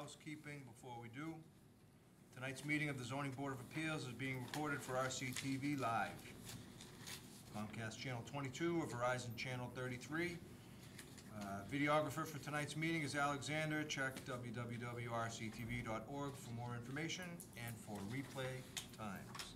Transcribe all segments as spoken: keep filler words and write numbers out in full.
housekeeping before we do. Tonight's meeting of the Zoning Board of Appeals is being recorded for R C T V Live. Comcast Channel twenty-two or Verizon Channel thirty-three. Uh, videographer for tonight's meeting is Alexander. Check w w w dot r c t v dot org for more information and for replay times.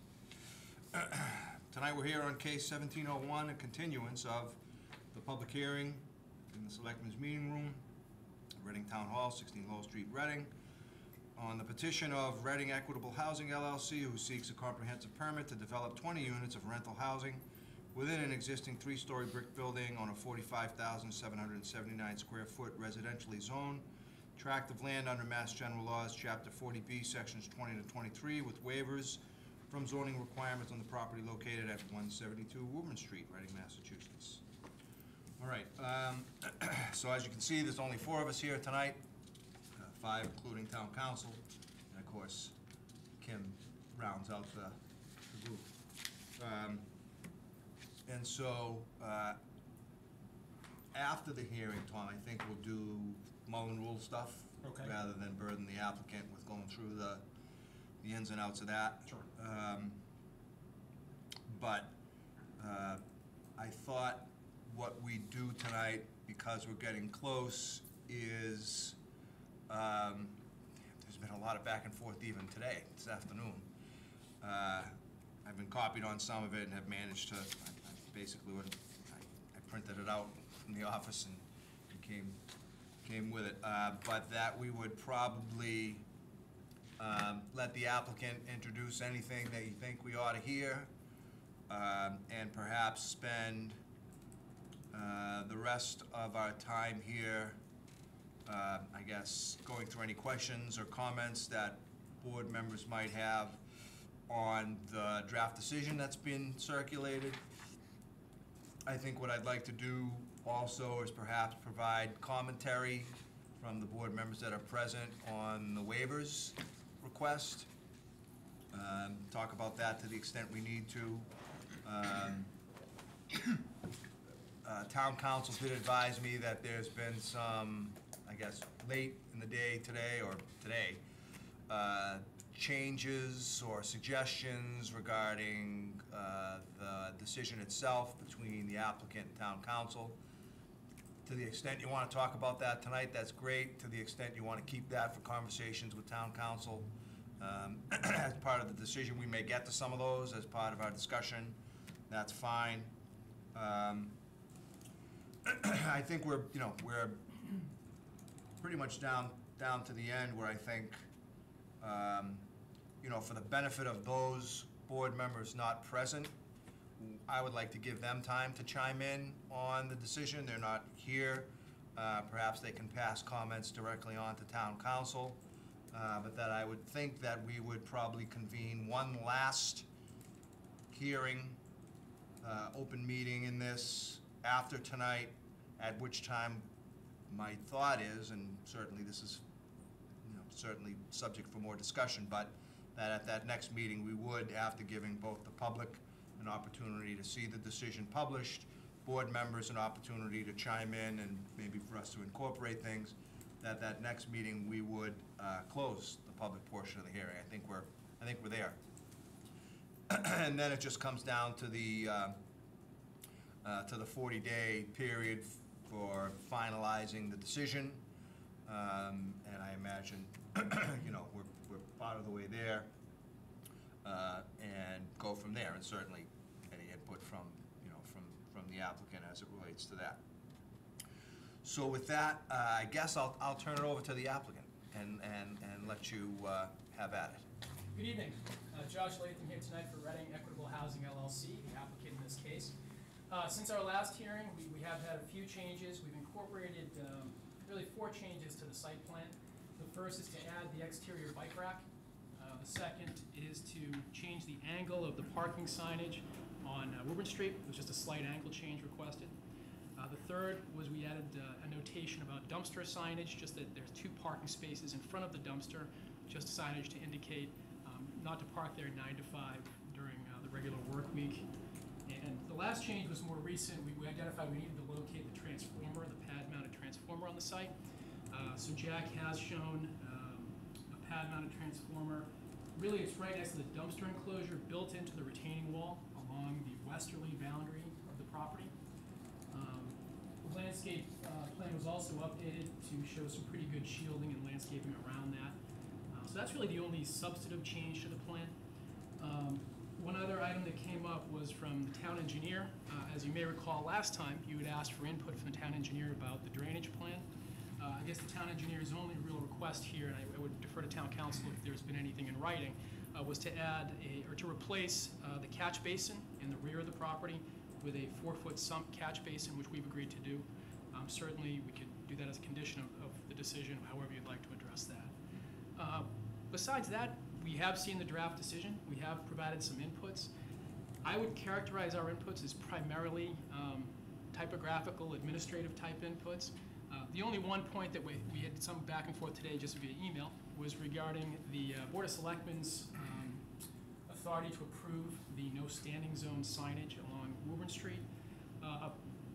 Tonight we're here on case seventeen oh one, a continuance of the public hearing in the Selectmen's Meeting Room, Reading Town Hall, sixteen Lowell Street, Reading, on the petition of Reading Equitable Housing L L C, who seeks a comprehensive permit to develop twenty units of rental housing within an existing three-story brick building on a forty-five thousand seven hundred seventy-nine square foot residentially zoned tract of land under Mass General Laws, Chapter forty B, Sections twenty to twenty-three, with waivers from zoning requirements on the property located at one seventy-two Woburn Street, Reading, Massachusetts. All right, um, so as you can see, there's only four of us here tonight, uh, five including town council, and of course, Kim rounds out the, the group. Um, and so, uh, after the hearing, Tom, I think we'll do Mullen Rule stuff, okay, rather than burden the applicant with going through the, the ins and outs of that. Sure. Um, but uh, I thought what we do tonight, because we're getting close, is um, there's been a lot of back and forth even today, this afternoon. Uh, I've been copied on some of it and have managed to, I, I basically, would, I, I printed it out from the office and, and came, came with it. Uh, but that we would probably um, let the applicant introduce anything that you think we ought to hear, um, and perhaps spend Uh, the rest of our time here, uh, I guess, going through any questions or comments that board members might have on the draft decision that's been circulated. I think what I'd like to do also is perhaps provide commentary from the board members that are present on the waivers request. Um, talk about that to the extent we need to. Um, Uh, town council did advise me that there's been some, I guess, late in the day today, or today, uh, changes or suggestions regarding uh, the decision itself between the applicant and town council. To the extent you want to talk about that tonight, that's great. To the extent you want to keep that for conversations with town council, um, as part of the decision, we may get to some of those as part of our discussion. That's fine. Um, I think we're, you know, we're pretty much down down to the end where I think, um, you know, for the benefit of those board members not present, I would like to give them time to chime in on the decision. They're not here. Uh, perhaps they can pass comments directly on to town council, uh, but that I would think that we would probably convene one last hearing, uh, open meeting in this after tonight, at which time my thought is, and certainly this is, you know, certainly subject for more discussion, but that at that next meeting we would, after giving both the public an opportunity to see the decision published, board members an opportunity to chime in and maybe for us to incorporate things, that that next meeting we would uh, close the public portion of the hearing. I think we're, I think we're there. And then it just comes down to the uh, Uh, to the forty day period for finalizing the decision, um, and I imagine, you know, we're, we're part of the way there, uh, and go from there, and certainly any input from, you know, from, from the applicant as it relates to that. So with that, uh, I guess I'll, I'll turn it over to the applicant and, and, and let you uh, have at it. Good evening. Uh, Josh Latham here tonight for Reading Equitable Housing L L C, the applicant in this case. Uh, since our last hearing, we, we have had a few changes. We've incorporated um, really four changes to the site plan. The first is to add the exterior bike rack. Uh, the second is to change the angle of the parking signage on uh, Woburn Street. It was just a slight angle change requested. Uh, the third was we added uh, a notation about dumpster signage, just that there's two parking spaces in front of the dumpster, just signage to indicate um, not to park there nine to five during uh, the regular work week. And the last change was more recent. We, we identified we needed to locate the transformer, the pad-mounted transformer on the site. Uh, so Jack has shown um, pad-mounted transformer. Really, it's right next to the dumpster enclosure built into the retaining wall along the westerly boundary of the property. Um, the landscape uh, plan was also updated to show some pretty good shielding and landscaping around that. Uh, so that's really the only substantive change to the plan. Um, one other item that came up was from the town engineer. Uh, as you may recall, last time you had asked for input from the town engineer about the drainage plan. Uh, I guess the town engineer's only real request here, and I, I would defer to town council if there's been anything in writing, uh, was to add a, or to replace uh, the catch basin in the rear of the property with a four-foot sump catch basin, which we've agreed to do. Um, certainly, we could do that as a condition of, of the decision, however you'd like to address that. Uh, besides that, we have seen the draft decision. We have provided some inputs. I would characterize our inputs as primarily um, typographical, administrative type inputs. Uh, the only one point that we, we had some back and forth today just via email was regarding the uh, Board of Selectmen's um, authority to approve the no standing zone signage along Woburn Street. Uh,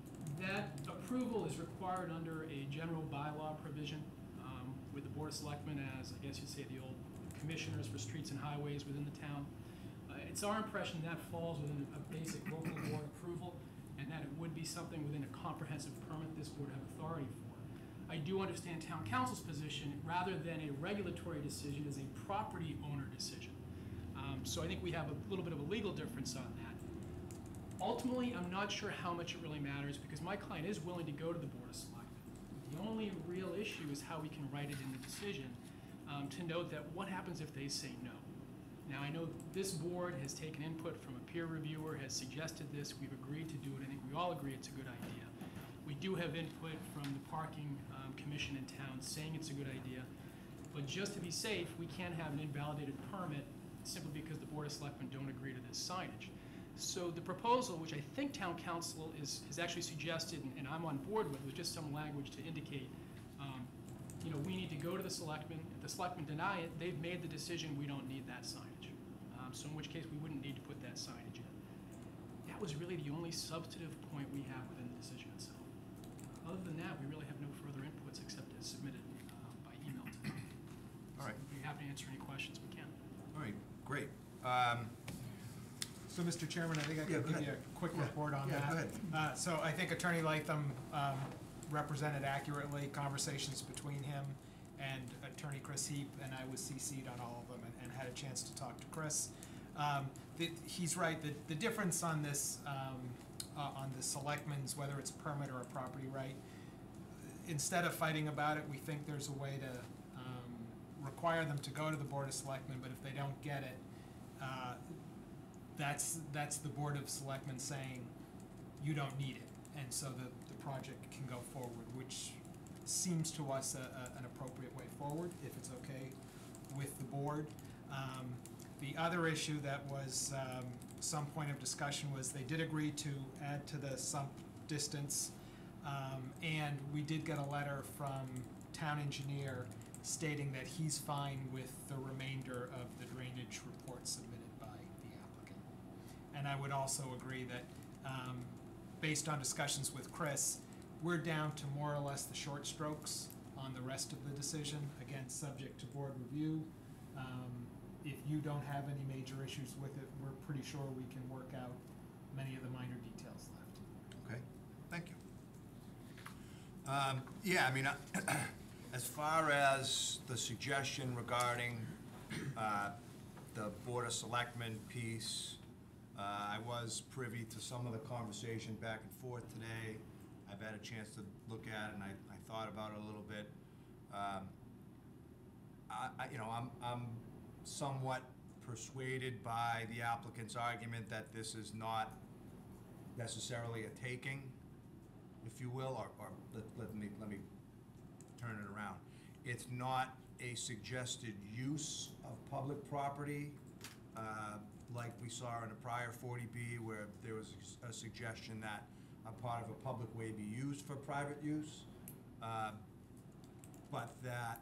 that approval is required under a general bylaw provision um, with the Board of Selectmen as, I guess you'd say, the old commissioners for streets and highways within the town. Uh, it's our impression that falls within a basic local board approval, and that it would be something within a comprehensive permit this board have authority for. I do understand town council's position, rather than a regulatory decision, is a property owner decision. Um, so I think we have a little bit of a legal difference on that. Ultimately, I'm not sure how much it really matters, because my client is willing to go to the Board of Selectmen. The only real issue is how we can write it in the decision um, to note that what happens if they say no. Now, I know this board has taken input from a peer reviewer, has suggested this, we've agreed to do it. I think we all agree it's a good idea. We do have input from the parking um, commission in town saying it's a good idea, but just to be safe, we can't have an invalidated permit simply because the Board of Selectmen don't agree to this signage. So the proposal, which I think town council is, has actually suggested, and, and I'm on board with, was just some language to indicate, um, you know, we need to go to the selectmen. If the selectmen deny it, they've made the decision we don't need that signage. Um, so in which case, we wouldn't need to put that signage in. That was really the only substantive point we have within the decision itself. Other than that, we really have no further inputs except as submitted uh, by email to them. All right. So we'd be happy to answer any questions we can. All right, great. Um, So, Mister Chairman, I think I Yeah, can go give ahead. you a quick Yeah. report on Yeah, that. go ahead. Uh, so I think Attorney Latham um, represented accurately conversations between him and Attorney Chris Heap, and I was C C'd on all of them and, and had a chance to talk to Chris. Um, the, he's right, the, the difference on this, um, uh, on the selectmen's, whether it's a permit or a property right, instead of fighting about it, we think there's a way to um, require them to go to the Board of Selectmen, but if they don't get it, uh, that's that's the Board of Selectmen saying you don't need it, and so the, the project can go forward, which seems to us a, a, an appropriate way forward, if it's okay with the board. Um, the other issue that was um, some point of discussion was they did agree to add to the sump distance, um, and we did get a letter from town engineer stating that he's fine with the remainder of the drainage report submitted by the applicant. And I would also agree that, um, based on discussions with Chris, we're down to more or less the short strokes on the rest of the decision, again, subject to board review. Um, if you don't have any major issues with it, we're pretty sure we can work out many of the minor details left. Okay, thank you. Um, yeah, I mean, uh, as far as the suggestion regarding uh, the Board of Selectmen piece, uh, I was privy to some of the conversation back and forth today. I've had a chance to look at it, and I, I thought about it a little bit. Um, I, I, you know, I'm, I'm somewhat persuaded by the applicant's argument that this is not necessarily a taking, if you will, or, or let, let me let me turn it around. It's not a suggested use of public property, uh, like we saw in a prior forty B, where there was a suggestion that a part of a public way be used for private use, uh, but that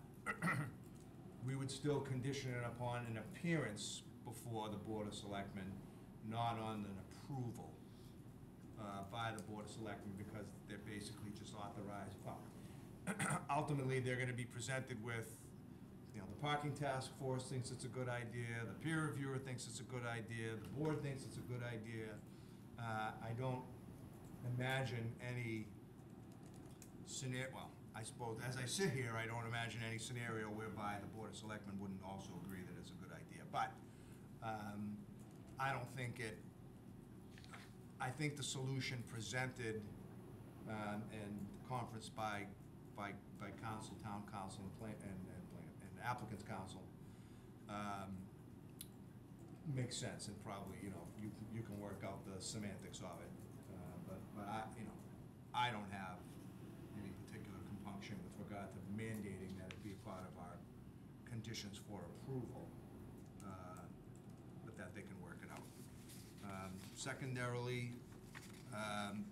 we would still condition it upon an appearance before the Board of Selectmen, not on an approval uh, by the Board of Selectmen, because they're basically just authorized. Well, ultimately, they're going to be presented with, you you know, the parking task force thinks it's a good idea, the peer reviewer thinks it's a good idea, the board thinks it's a good idea. Uh, I don't imagine any scenario, well, I suppose, as I sit here, I don't imagine any scenario whereby the Board of Selectmen wouldn't also agree that it's a good idea. But um, I don't think it, I think the solution presented um, and conference by, by, by council, town council, and plan, and, and, plan, and applicant's council um, makes sense, and probably, you know, you, can- you can work out the semantics of it. Uh, But, but I, you know, I don't have any particular compunction with regard to mandating that it be a part of our conditions for approval, uh, but that they can work it out. Um, Secondarily, um,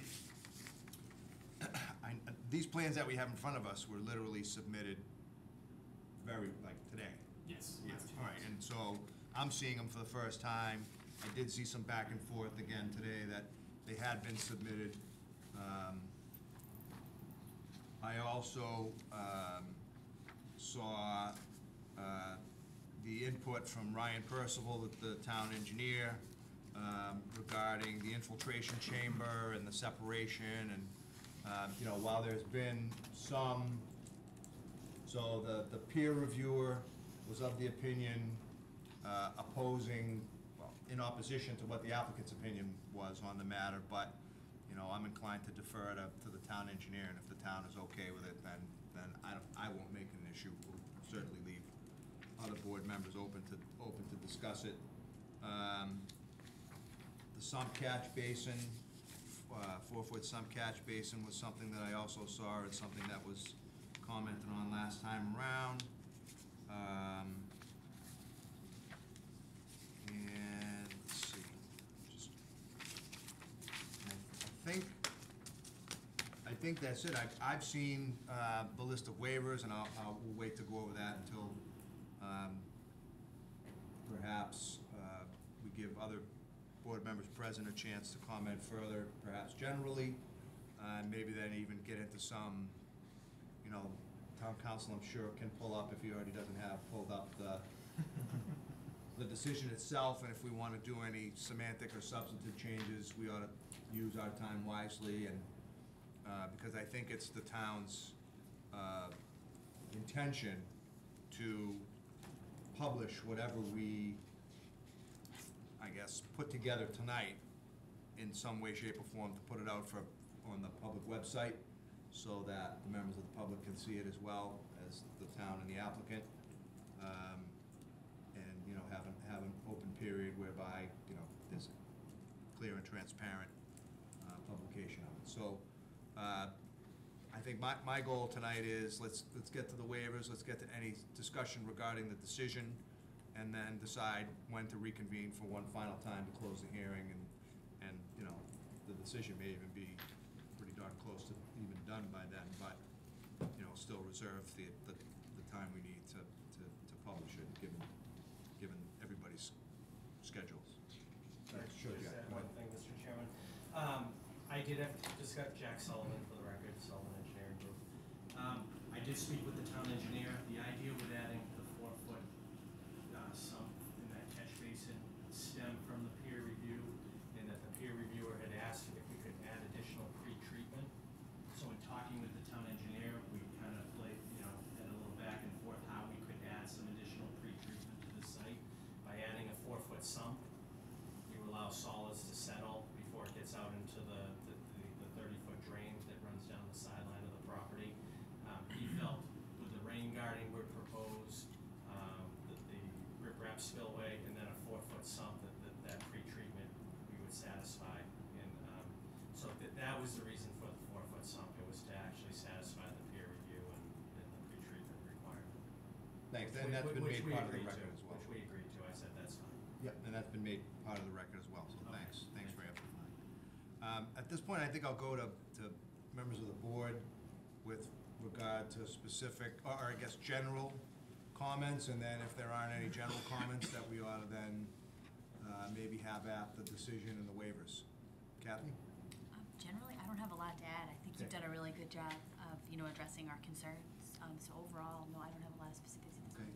I, these plans that we have in front of us were literally submitted very, like, today. Yes. Yeah, last two all right, months. and so I'm seeing them for the first time. I did see some back and forth again today that they had been submitted. Um, I also um, saw uh, the input from Ryan Percival, the the town engineer, um, regarding the infiltration chamber and the separation, and, um, you know, while there's been some, so the, the peer reviewer was of the opinion uh, opposing, well, in opposition to what the applicant's opinion was on the matter, but, you know, I'm inclined to defer to, to the town engineer, and if the town is okay with it, then, then I don't, I won't make it an issue. We'll certainly leave other board members open to, open to discuss it. Um, The sump catch basin, uh, four-foot sump catch basin was something that I also saw, and something that was commented on last time around. Um, And, let's see, just, I I think, I think that's it. I've, I've seen uh, the list of waivers, and I'll, I'll, we'll wait to go over that until um, perhaps uh, we give other board members present a chance to comment further, perhaps generally, uh, and maybe then even get into some, you know, town council, I'm sure, can pull up, if he already doesn't have pulled up the, the decision itself, and if we want to do any semantic or substantive changes, we ought to use our time wisely, and, uh, because I think it's the town's, uh, intention to publish whatever we, I guess, put together tonight in some way, shape, or form, to put it out for, on the public website, so that the members of the public can see it as well as the town and the applicant. Um, and, you know, have an, have an open period whereby, you know, there's a clear and transparent, uh, publication of it. So, uh, I think my, my goal tonight is, let's, let's get to the waivers, let's get to any discussion regarding the decision, and then decide when to reconvene for one final time to close the hearing, and, and, you know, the decision may even be pretty darn close to even done by then, but, you know, still reserve the, the, the time we need to, to, to publish it, given, given everybody's schedules. Thanks. Sure, Just Jack, add go one ahead. thing, Mister Chairman. Um, I did have to discuss Jack Sullivan for the record, Sullivan Engineering Group. Um, I did speak with the town engineer. The idea with adding the four-foot uh, sump in that catch basin stemmed from the peer review, and that the peer reviewer had asked if we could add additional pre-treatment. So in talking with the town engineer, we kind of played, you know, had a little back and forth how we could add some additional pre-treatment to the site by adding a four-foot sump. You allow solids to settle before it gets out into the, the, the thirty-foot drain that runs down the sideline of the property. Um, he felt with the rain guarding we proposed, um, that the riprap spillway and then a four-foot sump, that, that, that pre-treatment we would satisfy. And, um, so that, that was the reason for the four-foot sump. It was to actually satisfy the peer review and, and the pre-treatment requirement. Thanks, Which and we- that's been which made we part of the agreed record to, as well. Which we agreed to. I said, that's fine. Yep, and that's been made part of the record as well, so Okay. thanks, thanks for amplifying. Um, at this point, I think I'll go to, to members of the board with regard to specific, or, or I guess, general comments, and then if there aren't any general comments, that we ought to then, uh, maybe have at the decision and the waivers. Kathy? Um, Generally, I don't have a lot to add. I think you've Okay. done a really good job of, you know, addressing our concerns. Um, so overall, no, I don't have a lot of specifics. Okay,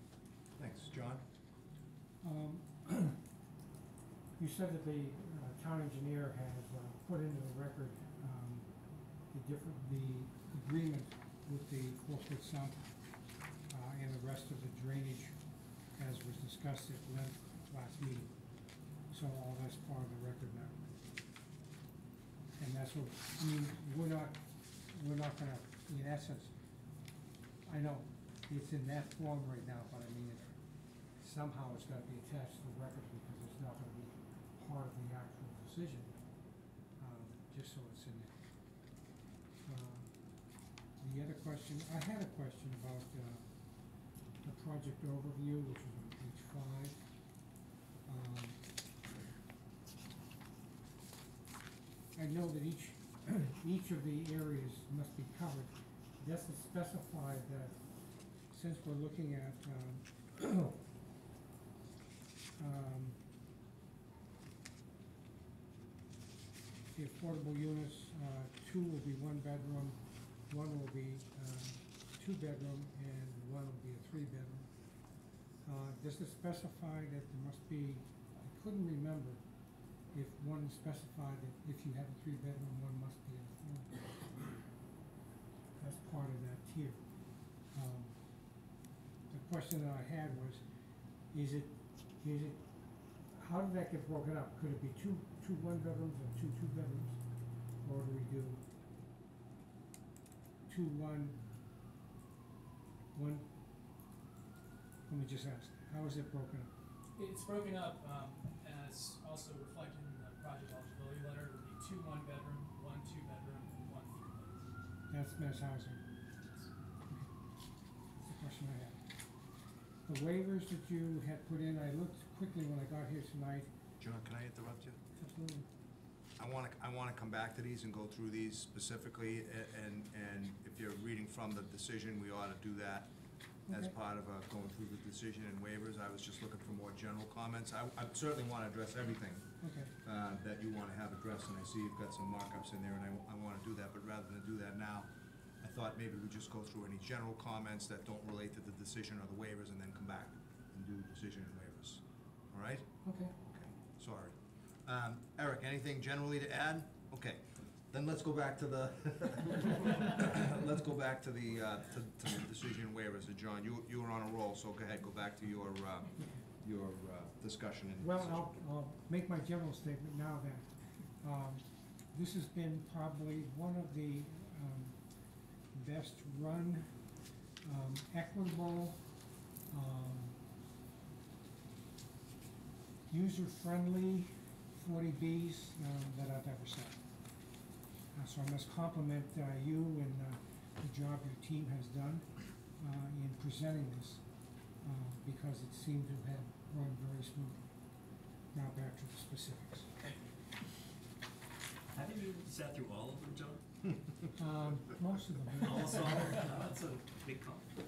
Thanks. John? Um, You said that the uh, town engineer has uh, put into the record um, the different, the agreement with the four-foot sump uh, and the rest of the drainage as was discussed at length last meeting. So all that's part of the record now. And that's what, I mean, we're not, we're not gonna, in essence, I know it's in that form right now, but I mean, it, somehow it's gotta be attached to the record because it's not gonna be part of the actual decision, um, just so it's in there. Uh, The other question, I had a question about, uh, the project overview, which is on page five. Um, I know that each, each of the areas must be covered. Doesn't specify that, since we're looking at, um, um, the affordable units, uh, two will be one bedroom, one will be, uh, two bedroom, and one will be a three bedroom. Uh, does it specify that there must be, I couldn't remember if one specified that if you have a three bedroom, one must be a four bedroom. That's part of that tier. Um, the question that I had was, is it, is it, how did that get broken up? Could it be two, two one bedrooms and two two bedrooms? Or do we do two one, one? Let me just ask, how is it broken up? It's broken up, um, as also reflected in the project eligibility letter, it would be two one-bedroom, one two-bedroom, and one three-bedroom. That's mass housing. Okay. That's the question I had. The waivers that you had put in, I looked quickly when I got here tonight. John, can I interrupt you? Absolutely. I wanna, I wanna come back to these and go through these specifically, a- and, and if you're reading from the decision, we ought to do that as Okay. part of, uh, going through the decision and waivers. I was just looking for more general comments. I, I certainly wanna address everything, Okay. uh, that you wanna have addressed, and I see you've got some markups in there, and I, I wanna do that, but rather than do that now, I thought maybe we just go through any general comments that don't relate to the decision or the waivers, and then come back and do decision and waivers. All right? Okay. Okay, sorry. Um, Eric, anything generally to add? Okay, then let's go back to the, let's go back to the, uh, to, to the decision waivers. Uh, John, you, you were on a roll, so go ahead, go back to your, uh, your, uh, discussion and Well, decision. I'll, I'll make my general statement now that, um, this has been probably one of the, um, best run, um, equitable, um, user-friendly forty Bs, uh, that I've ever seen. Uh, so I must compliment, uh, you and, uh, the job your team has done, uh, in presenting this, uh, because it seemed to have run very smoothly. Now back to the specifics. Haven't you sat through all of them, John? Um, most of them. yeah. Almost all of them? No, that's a big compliment.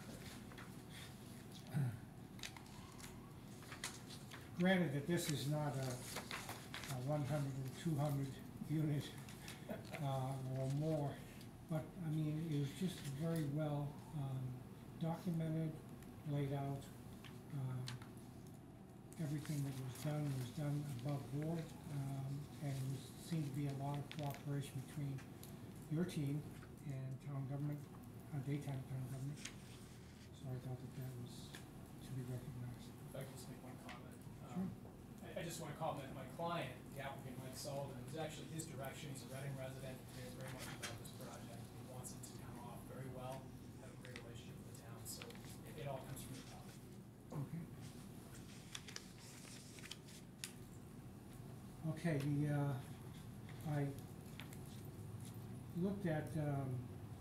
Granted that this is not a, a one hundred and two hundred unit, uh, or more, but, I mean, it was just very well, um, documented, laid out. Um, everything that was done was done above board, um, and it was, seemed to be a lot of cooperation between your team and town government, uh, daytime town government. So I thought that that was to be recognized. If I could just make one comment. Sure. Um, I, I just wanna compliment my client, the applicant Mike Sullivan. It was actually his direction, he's a Reading resident, he cares very much about this project. He wants it to come off very well, have a great relationship with the town, so it, it all comes from the top. Okay. Okay, the, uh, I looked at, um,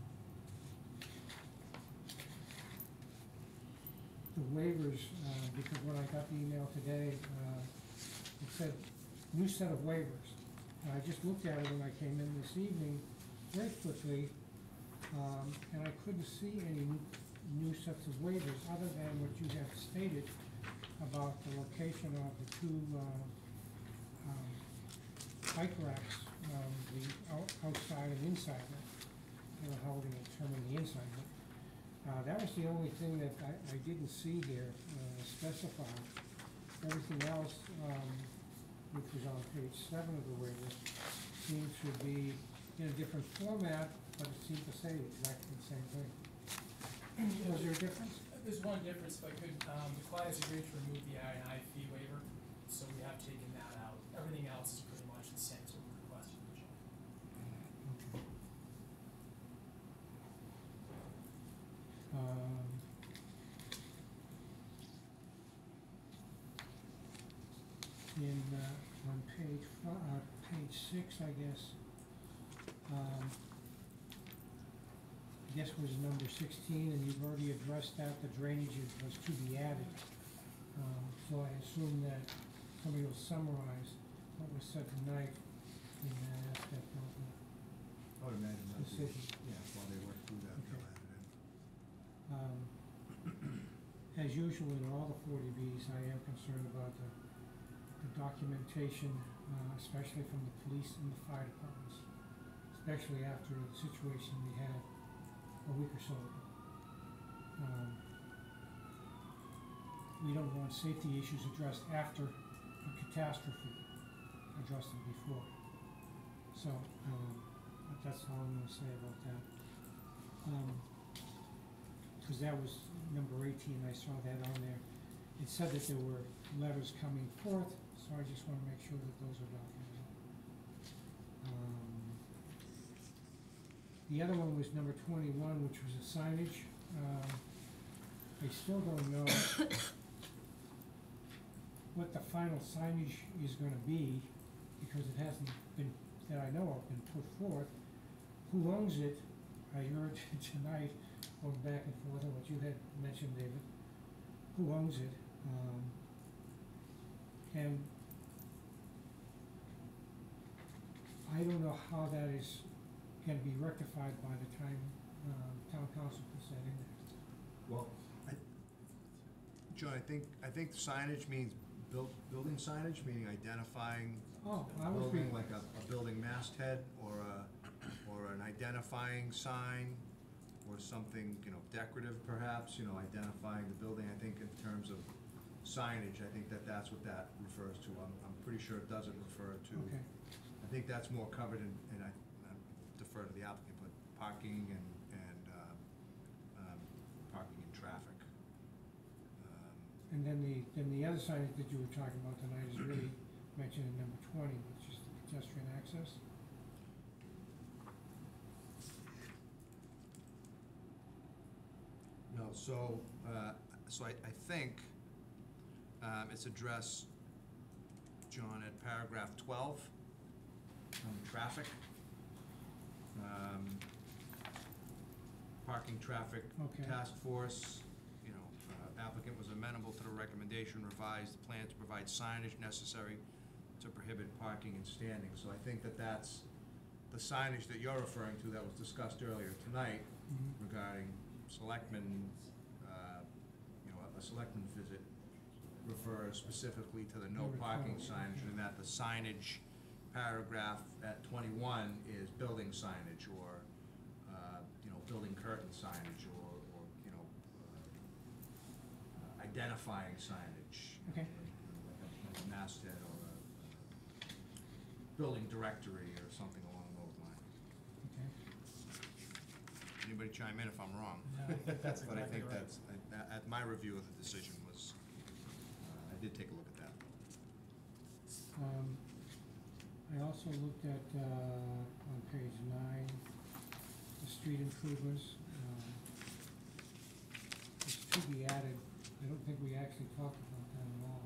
the waivers, uh, because when I got the email today, uh, it said, new set of waivers. And I just looked at it when I came in this evening, very quickly, um, and I couldn't see any new, new sets of waivers, other than what you have stated about the location of the two, uh, um, bike racks, um, the out- outside and inside, I don't know how we're gonna determine the inside, but, Uh, that was the only thing that I, I didn't see here, uh, specified. Everything else, um, which was on page seven of the waiver, seems to be in a different format, but it seemed to say exactly the same thing. Was there a difference? There's one difference, if I could, um, the client has agreed to remove the I and I fee waiver, so we have taken that out. Everything else is pretty much the same as what we requested originally. Okay. Um, in, uh, on page fi- uh, page six, I guess, um, I guess was number sixteen, and you've already addressed that, the drainage is, was to be added. Um, so I assume that somebody will summarize what was said tonight in that aspect of the I would imagine that'd be, decision. yeah, while they work through that, they'll Okay. add it in. Um, as usual in all the forty Bs, I am concerned about the, the documentation, uh, especially from the police and the fire departments, especially after the situation we had a week or so ago. Um, we don't want safety issues addressed after a catastrophe, address them before. So, um, but that's all I'm gonna say about that. Um, cause that was number eighteen, I saw that on there. It said that there were letters coming forth, so I just wanna make sure that those are documented. Um, the other one was number twenty-one, which was a signage. Um, I still don't know what the final signage is gonna be, because it hasn't been, that I know of, been put forth. Who owns it? I heard tonight, going back and forth on what you had mentioned, David. Who owns it? Um, and I don't know how that is gonna be rectified by the time, um, town council puts that in there. Well, I, John, I think, I think signage means build, building signage, meaning identifying Oh, a I was building, reading, like a, a building masthead, or a, or an identifying sign, or something, you know, decorative perhaps, you know, identifying the building. I think in terms of signage, I think that that's what that refers to. I'm, I'm pretty sure it doesn't refer to. okay, I think that's more covered in, and I I defer to the applicant, but parking and, and, um, um, parking and traffic. Um, and then the, then the other signage that you were talking about tonight is really mentioned in number twenty, which is the pedestrian access. No, so, uh, so I, I think, um, it's addressed, John, at paragraph twelve, on traffic. Um, parking traffic Okay. task force, you know, uh, applicant was amenable to the recommendation, revised the plan to provide signage necessary to prohibit parking and standing. So I think that that's the signage that you're referring to that was discussed earlier tonight Mhm. regarding selectmen, uh, you know, a selectman visit refers specifically to the no Number parking twelve, signage, okay. and that the signage paragraph at twenty-one is building signage, or, uh, you know, building curtain signage, or, or, you know, uh, identifying signage. Okay. Like a, like a masthead, or a, a building directory, or something along those lines. Okay. Anybody chime in if I'm wrong? No, I think that's But I exactly think right. that's, I- at my review of the decision was, uh, I did take a look at that. Um, I also looked at, uh, on page nine, the street improvements, um, it's to be added, I don't think we actually talked about that at all.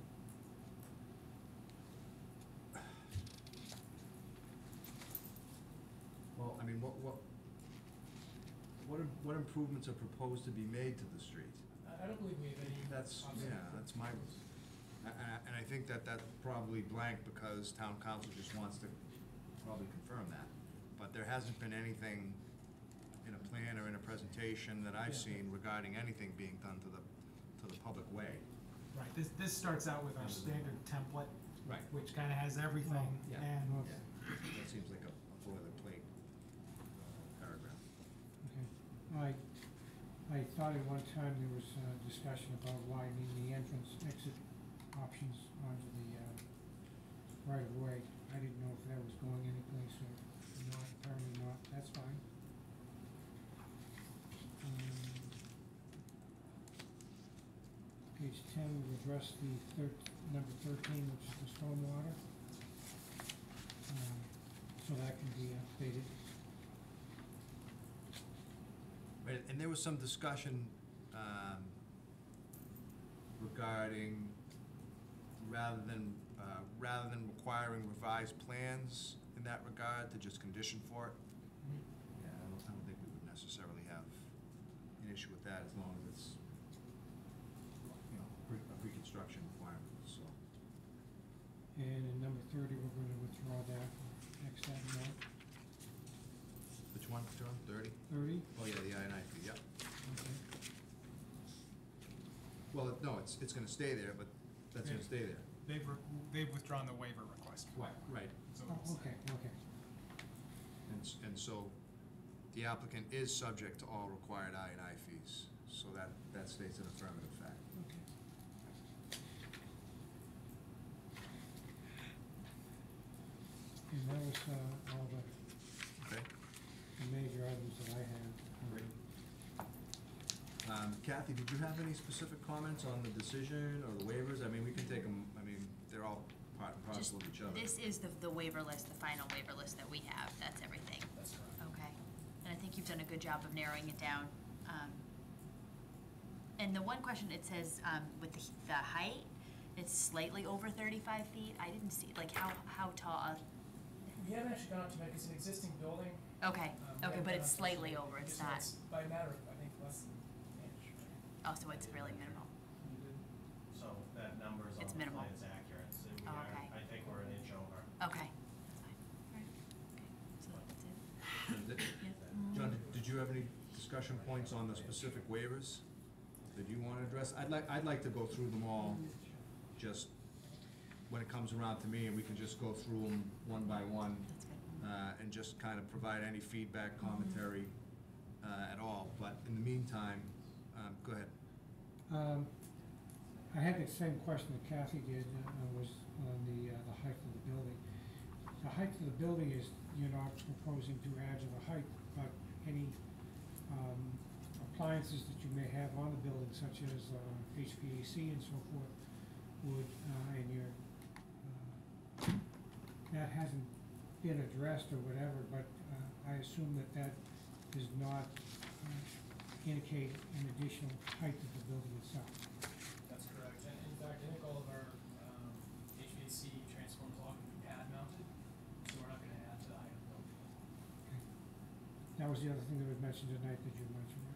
Well, I mean, what, what, what, im- what improvements are proposed to be made to the street? I, I don't believe we have any. That's, obstacle- yeah, that's my, a- a- and I think that that's probably blank because town council just wants to probably confirm that. But there hasn't been anything in a plan or in a presentation that I've Yeah. seen regarding anything being done to the, to the public way. Right, this, this starts out with our standard template, Right. which kinda has everything, Yeah. and Yeah, that seems like a a boilerplate uh, paragraph. Okay, all right. I thought at one time there was uh discussion about widening the entrance exit options onto the uh right of way. I didn't know if that was going anyplace or not, apparently not, that's fine. Um, Page ten, we'll address the thir- number thirteen, which is the stormwater. Um, so that can be updated. Right, and there was some discussion, um, regarding, rather than, uh, rather than requiring revised plans in that regard, to just condition for it. Yeah, I don't, I don't think we would necessarily have an issue with that, as long as it's, you know, pre, a pre-construction requirement, so. And in number thirty, we're gonna withdraw that, next item out. Which one, John, thirty? Thirty, Oh, yeah, the I and I fee, yep. okay. Well, it- no, it's, it's gonna stay there, but that's gonna Yeah. stay there. They've, re- they've withdrawn the waiver request. Right. Right. So Oh, it's- okay, okay. And, s- and so the applicant is subject to all required I and I fees, so that, that states an affirmative fact. Okay. And that was, uh, all the, Okay? the major items that I had. Great. Um, Kathy, did you have any specific comments on the decision or the waivers? I mean, we can take them, I mean, they're all part and Just, parcel of each other. this is the, the waiver list, the final waiver list that we have, that's everything. That's correct. Okay, and I think you've done a good job of narrowing it down. Um, And the one question, it says, um, with the, h- the height, it's slightly over thirty-five feet, I didn't see, like, how, how tall, uh, We haven't actually gone up to that, it's an existing building. okay, um, we okay, haven't but gone it's up to- slightly over, it's not, By a matter of, I think, less than an inch. oh, so it's really minimal. So that number is on It's the minimal. plan is accurate, so we Oh, are, okay. I think we're an inch over. Okay, that's fine, alright, okay, so that's it. And th- Yeah. John, did- did you have any discussion points on the specific waivers that you want to address? I'd like, I'd like to go through them all, just when it comes around to me, and we can just go through them one by one, That's good. uh, and just kind of provide any feedback, commentary, uh, at all. But in the meantime, um, go ahead. Um, I had the same question that Kathy did, uh, was on the, uh, the height of the building. The height of the building is, you're not proposing to add to the height, but any, um, appliances that you may have on the building, such as, uh, H V A C and so forth, would, uh, and your, uh, that hasn't been addressed or whatever, but, uh, I assume that that does not, uh, indicate an additional height of the building itself. That's correct, and in fact, I think all of our, um, H V A C transformers all can be pad mounted, so we're not gonna add to the height of the building. Okay. That was the other thing that was mentioned tonight that you mentioned. right?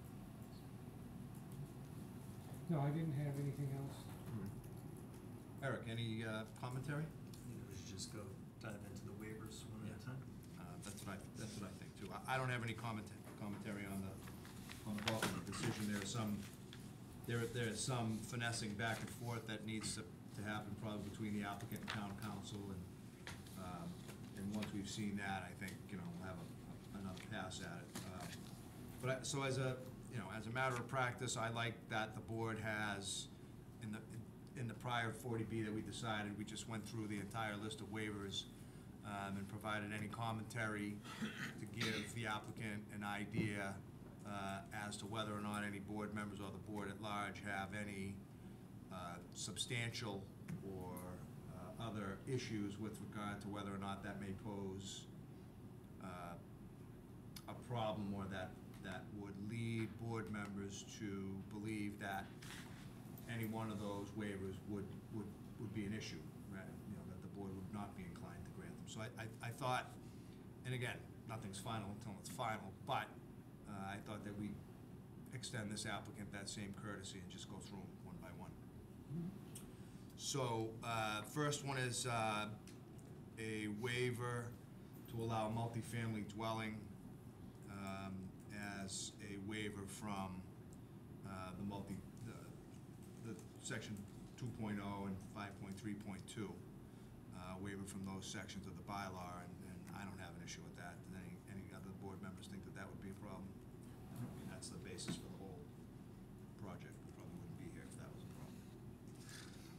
No, I didn't have anything else. Eric, any, uh, commentary? You know, we should just go dive into the waivers one at a time. Uh, that's what I, that's what I think too. I, I don't have any comment, commentary on the, on the bulk of the decision. There is some, there, there is some finessing back and forth that needs to, to happen probably between the applicant and town council, and, um, and once we've seen that, I think, you know, we'll have a, another pass at it. Um, But I, so as a, you know, as a matter of practice, I like that the board has, in the, in the prior forty B that we decided, we just went through the entire list of waivers, um, and provided any commentary to give the applicant an idea, uh, as to whether or not any board members or the board at large have any, uh, substantial or, uh, other issues with regard to whether or not that may pose, uh, a problem, or that, that would lead board members to believe that any one of those waivers would, would, would be an issue, right? You know, that the board would not be inclined to grant them. So I, I, I thought, and again, nothing's final until it's final, but, uh, I thought that we extend this applicant that same courtesy and just go through them one by one. So, uh, first one is, uh, a waiver to allow multifamily dwelling, um, as a waiver from, uh, the multi, the, the section two point oh and five point three point two, uh, waiver from those sections of the bylaw, and, and I don't have an issue with that. Does any, any other board members think that that would be a problem? I mean, that's the basis for the whole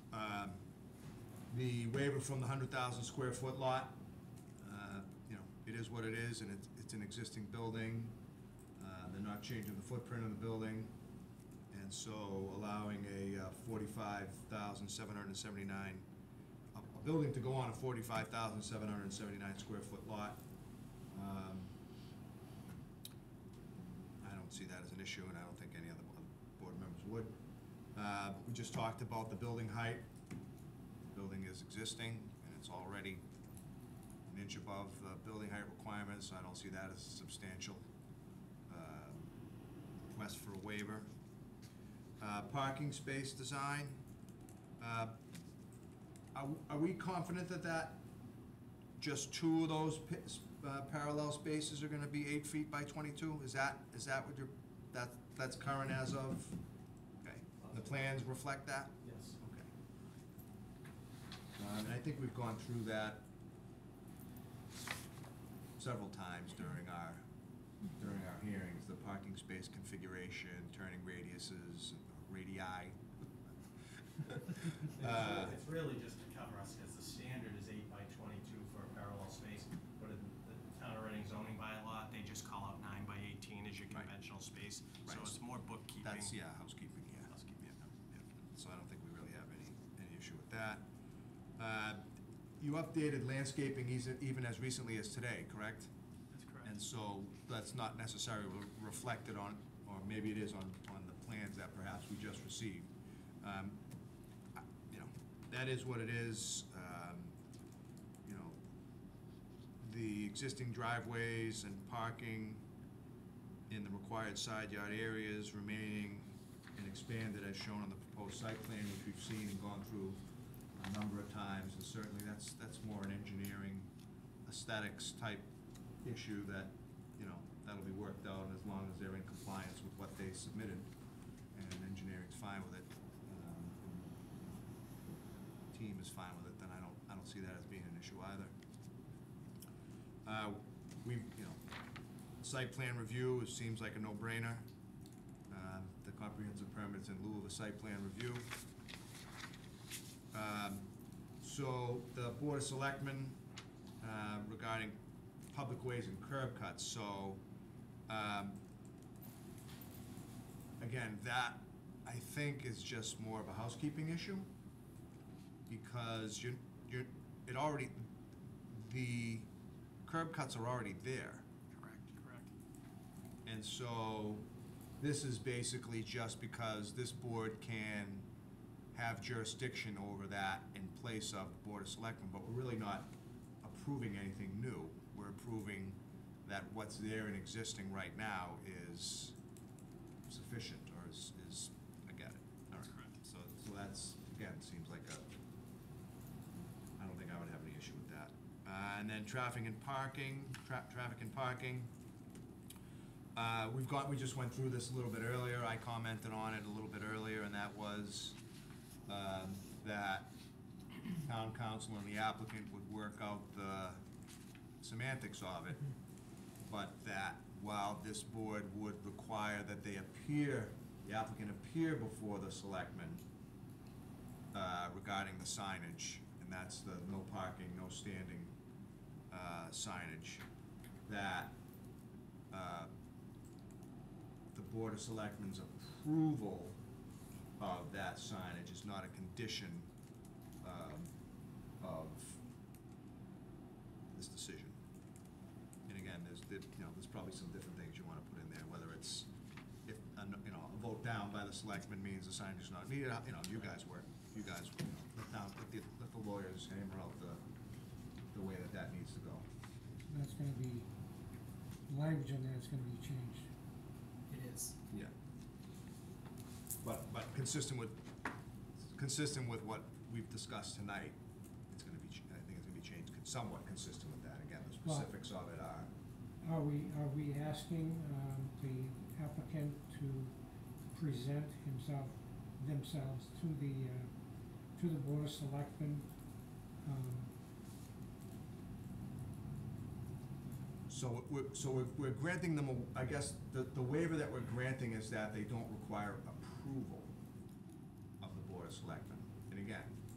Um, The waiver from the hundred thousand square foot lot, uh, you know, it is what it is, and it's, it's an existing building. Uh, They're not changing the footprint of the building, and so allowing a uh, forty-five thousand seven hundred and seventy-nine, a, a building to go on a forty-five thousand seven hundred and seventy-nine square foot lot. Um, I don't see that as an issue, and I don't think any other other board members would. Uh, We just talked about the building height. The building is existing, and it's already an inch above the building height requirements, so I don't see that as a substantial uh, request for a waiver. Uh, Parking space design. Uh, Are are we confident that that, just two of those pi- s- uh, parallel spaces are gonna be eight feet by twenty-two? Is that, is that what you're, that, that's current as of? Okay, the plans reflect that? Yes. Okay. Um, and I think we've gone through that several times during our, during our hearings, the parking space configuration, turning radiuses, radii. It's Uh, really- It's really just to cover us, because the standard is eight by twenty-two for a parallel space, but in the town of Reading zoning bylaw, they just call out nine by eighteen as your Right. conventional space, so Right. it's more bookkeeping. That's, yeah, housekeeping, yeah. Housekeeping. Yeah, yeah. So I don't think we really have any, any issue with that. Uh, You updated landscaping eas- even as recently as today, correct? That's correct. And so that's not necessarily re- reflected on, or maybe it is on, on the plans that perhaps we just received. Um, I- You know, that is what it is. Um, You know, the existing driveways and parking in the required side yard areas remaining and expanded as shown on the proposed site plan, which we've seen and gone through a number of times, and certainly that's, that's more an engineering aesthetics type issue that, you know, that'll be worked out, and as long as they're in compliance with what they submitted, and engineering's fine with it, um, team is fine with it, then I don't, I don't see that as being an issue either. Uh, we've, you know, site plan review, it seems like a no-brainer. Um, the comprehensive permit's in lieu of a site plan review. Um, So the Board of Selectmen, uh, regarding public ways and curb cuts, so, um, again, that, I think, is just more of a housekeeping issue, because you, you, it already, the curb cuts are already there. Correct, correct. And so, this is basically just because this board can have jurisdiction over that in place of the Board of Selectmen, but we're really not approving anything new. We're approving that what's there and existing right now is sufficient, or is, is, I get it. All right. So, so that's, again, seems like a, I don't think I would have any issue with that. Uh, and then traffic and parking, tra- traffic and parking. Uh, we've got, we just went through this a little bit earlier, I commented on it a little bit earlier, and that was, um, that town council and the applicant would work out the semantics of it, but that while this board would require that they appear, the applicant appear before the selectmen, uh, regarding the signage, and that's the no parking, no standing, uh, signage, that, uh, the Board of Selectmen's approval of that signage is not a condition, um, of this decision. And again, there's, there- you know, there's probably some different things you wanna put in there, whether it's, if, a n- you know, a vote down by the selectmen means the signage is not needed, you know, you guys work, you guys, you know, let down, let the, let the lawyers hammer out the, the way that that needs to go. That's gonna be, language in there is gonna be changed. It is. Yeah. But, but consistent with, consistent with what we've discussed tonight, it's gonna be, ch- I think it's gonna be changed, con- somewhat consistent with that. Again, the Well- specifics of it are, Are we, are we asking, um, the applicant to present himself, themselves to the, uh, to the Board of Selectmen, um, so we're, so we're, we're granting them, a- I guess, the, the waiver that we're granting is that they don't require approval of the Board of Selectmen. And again,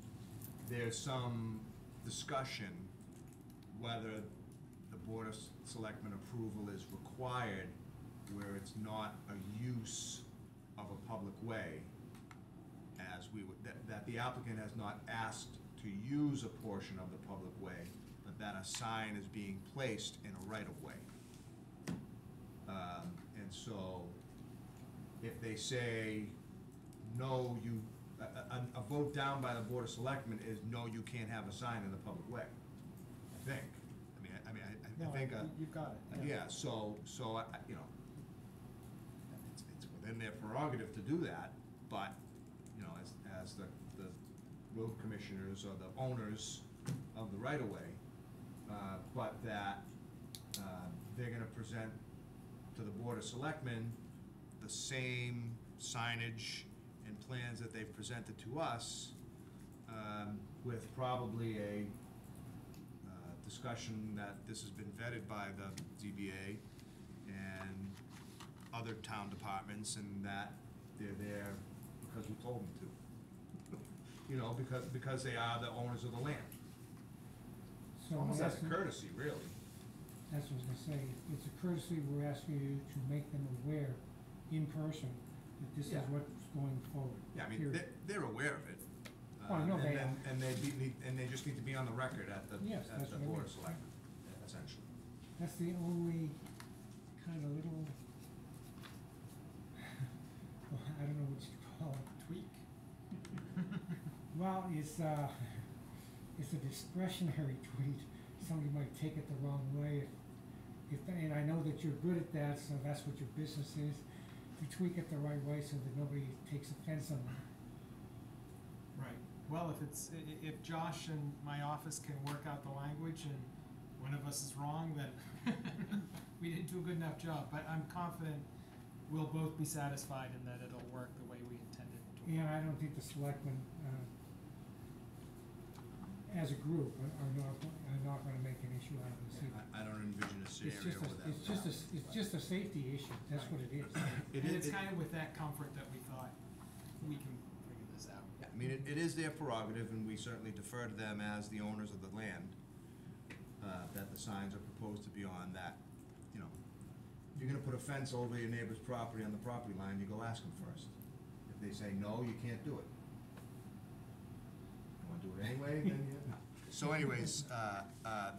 there's some discussion whether the Board of Selectmen approval is required where it's not a use of a public way, as we would, that, that the applicant has not asked to use a portion of the public way, but that a sign is being placed in a right-of-way. Um, and so, if they say, no, you, a, a, a vote down by the Board of Selectmen is, no, you can't have a sign in the public way, I think. I mean, I, I mean, I, I No, think, uh, you've got it. yeah, so, so, I, I- you know, it's, it's within their prerogative to do that, but, you know, as, as the, the road commissioners or the owners of the right-of-way, uh, but that, uh, they're gonna present to the Board of Selectmen the same signage and plans that they've presented to us, um, with probably a, uh, discussion that this has been vetted by the Z B A and other town departments, and that they're there because we told them to. You know, because, because they are the owners of the land. So Almost in as a essence- courtesy, really. That's what I was gonna say, it's a courtesy, we're asking you to make them aware in person that this is Yeah. what's going forward. Yeah, I mean, period. they're, they're aware of it. Oh, I know Um, they and then- are. And they be, need- and they just need to be on the record at the, Yes, at that's the what I Board mean. of Selectmen, essentially. That's the only kind of little, well, I don't know what you call it. Tweak. Well, it's, uh, it's a discretionary tweet, somebody might take it the wrong way. If, and I know that you're good at that, so that's what your business is, to tweak it the right way so that nobody takes offense on it. Right. Well, if it's, i- i- if Josh and my office can work out the language and one of us is wrong, then we didn't do a good enough job. But I'm confident we'll both be satisfied and that it'll work the way we intended it to. And I don't think the selectmen, uh, as a group, are are not, are not gonna make an issue out of this either. I, I don't envision a It's scenario just a, where that. it's just a, it's just a safety issue, that's what it is. It And is- it's it- kind of with that comfort that we thought we can figure this out. Yeah, I mean, it, it is their prerogative, and we certainly defer to them as the owners of the land, uh, that the signs are proposed to be on that, you know. If you're gonna put a fence over your neighbor's property on the property line, you go ask them first. If they say, no, you can't do it. You wanna do it anyway, then you, no. So anyways, uh, uh,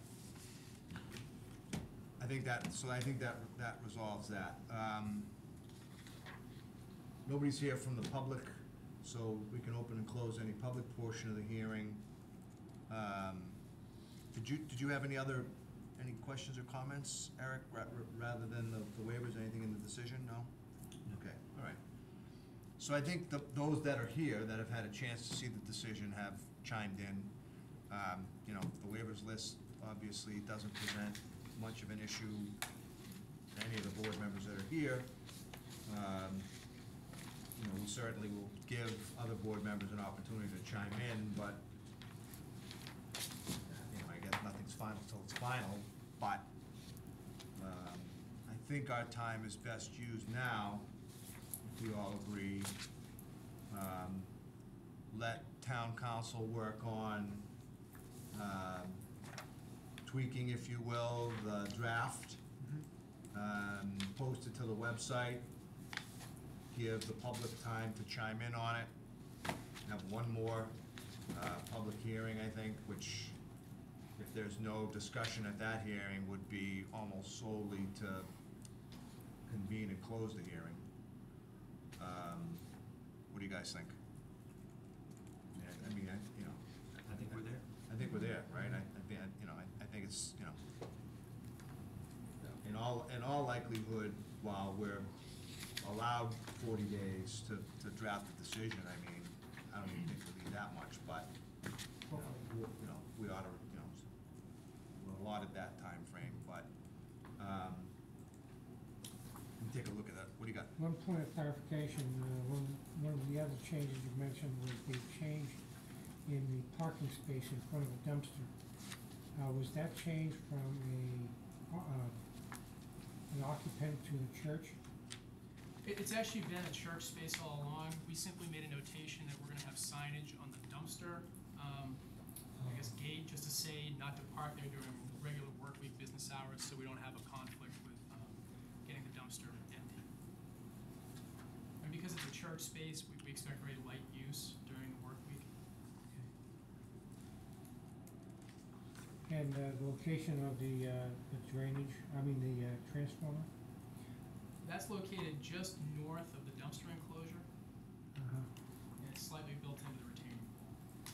I think that, so I think that, that resolves that. Um, Nobody's here from the public, so we can open and close any public portion of the hearing. Um, Did you, did you have any other, any questions or comments, Eric, ra- ra- rather than the the waivers, anything in the decision, no? Okay, all right. So I think the, those that are here, that have had a chance to see the decision, have chimed in. Um, You know, the waivers list obviously doesn't present much of an issue to any of the board members that are here. Um, You know, we certainly will give other board members an opportunity to chime in, but, you know, I guess nothing's final till it's final, but, um, I think our time is best used now, if we all agree. Um, let town council work on, um, tweaking, if you will, the draft. Um, post it to the website, give the public time to chime in on it. Have one more, uh, public hearing, I think, which, if there's no discussion at that hearing, would be almost solely to convene and close the hearing. Um, what do you guys think? Yeah, I mean, I, you know. I think we're there. I think we're there, right? I, I think, you know, I, I think it's, you know, in all, in all likelihood, while we're allowed forty days to, to draft a decision, I mean, I don't even think we need that much, but, you know, we- you know, we ought to, you know, we're allotted that time frame. But, um, let me take a look at that. What do you got? One point of clarification, uh, one, one of the other changes you mentioned was the change in the parking space in front of the dumpster. Uh, was that changed from a, uh, an occupant to a church? It, it's actually been a church space all along. We simply made a notation that we're gonna have signage on the dumpster, um, not to park there during regular work week business hours, so we don't have a conflict with um, getting the dumpster empty. And because it's a church space, we, we expect very light use during the work week. And uh, the location of the, uh, the drainage, I mean, the uh, transformer? That's located just north of the dumpster enclosure, Uh-huh. and it's slightly built into the retaining wall.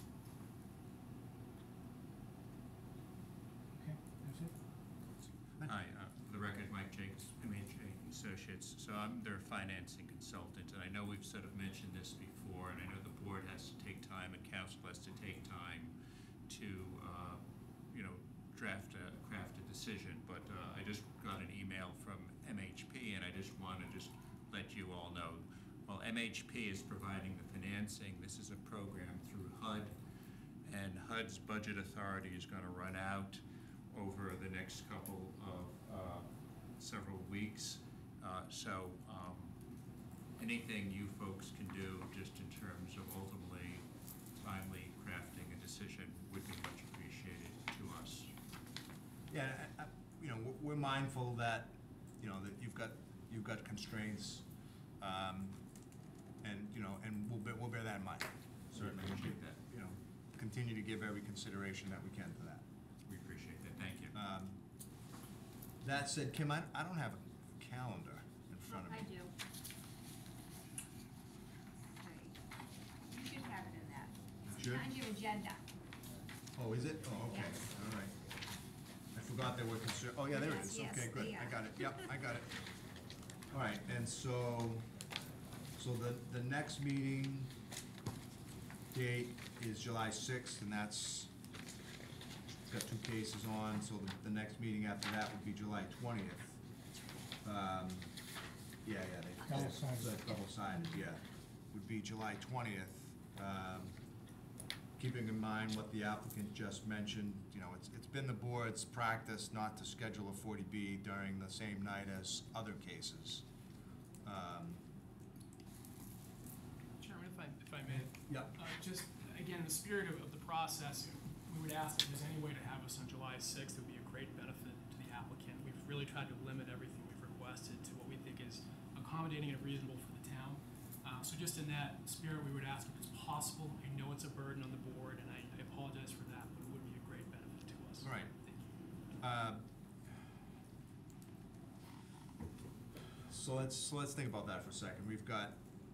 Okay, that's it? Hi, uh, for the record, Mike Jacobs, M H A Associates. So I'm their financing consultant, and I know we've sort of mentioned this before, and I know the board has to take time and council has to take time to, uh, you know, draft a, craft a decision. But uh, I just got an email from M H P, and I just want to just let you all know. Well, M H P is providing the financing. This is a program through H U D, and H U D's budget authority is going to run out over the next couple of uh, several weeks. Uh, so um, anything you folks can do just in terms of ultimately timely crafting a decision would be much appreciated to us. Yeah, I, I, you know, we're- we're mindful that, you know, that you've got, you've got constraints, um, and, you know, and we'll bear, we'll bear that in mind. Certainly, we'll appreciate give- that. You know, continue to give every consideration that we can to that. We appreciate that. Thank you. Um, That said, Kim, I, I don't have a calendar in front of me. I do. Right. You should have it in that. It's Should? on your agenda. Oh, is it? Oh, okay, Yes. all right. I forgot there were concer, oh, yeah, there it Yes, is, yes, okay, good, they I are. got it, yep, I got it. All right, and so, so the, the next meeting date is July sixth, and that's, it's got two cases on, so the, the next meeting after that would be July twentieth. Um, yeah, yeah, they. Double-sided. so Double-sided, yeah, would be July twentieth. Um, keeping in mind what the applicant just mentioned, you know, it's, it's been the board's practice not to schedule a forty B during the same night as other cases. Um, Chairman, if I, if I may, Yep. uh, just, again, in the spirit of, of the process, we would ask if there's any way to have us on July sixth. It would be a great benefit to the applicant. We've really tried to limit everything we've requested to what we think is accommodating and reasonable for the town. Uh, so just in that spirit, we would ask if it's possible. I know it's a burden on the board, and I, I apologize for that, but it would be a great benefit to us. All right. Thank you. Um, So let's, so let's think about that for a second. We've got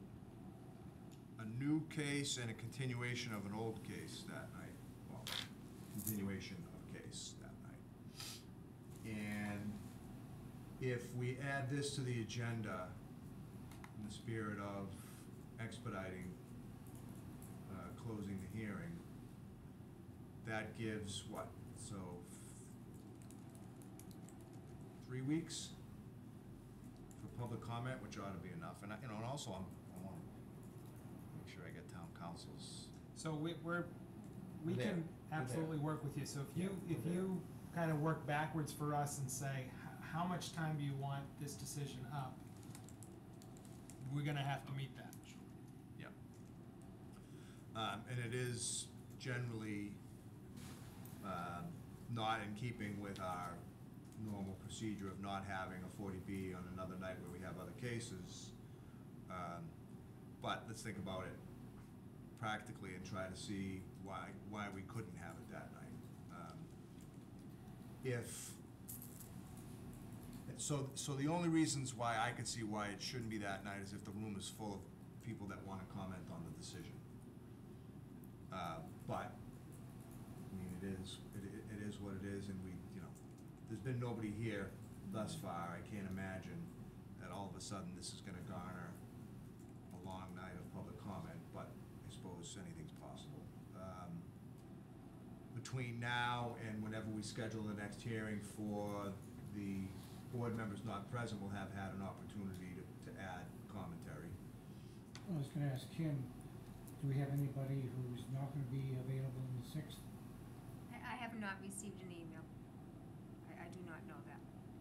a new case and a continuation of an old case that night. Well, continuation of case that night. And if we add this to the agenda in the spirit of expediting, uh, closing the hearing, that gives what? So, three weeks for public comment, which ought to be enough. And I, you know, and also I'm, I wanna make sure I get town council's. So we, we're, we We're there. can We're absolutely there. work with you, so if you, Yeah, if we're there. you kind of work backwards for us and say, "H- how much time do you want this decision up? We're gonna have to meet that. Yeah. Um, and it is generally, um, not in keeping with our normal procedure of not having a forty B on another night where we have other cases. Um, but let's think about it practically and try to see why, why we couldn't have it that night. Um, If, so, so the only reasons why I could see why it shouldn't be that night is if the room is full of people that wanna comment on the decision. Uh, but, I mean, it is, it, it- it is what it is, and we, you know, there's been nobody here thus far. I can't imagine that all of a sudden this is gonna garner a long night of public comment, but I suppose anything's possible. Um, Between now and whenever we schedule the next hearing for the board members not present, will have had an opportunity to, to add commentary. I was gonna ask Kim, do we have anybody who's not gonna be available on the sixth? I, I have not received an email. I, I do not know that.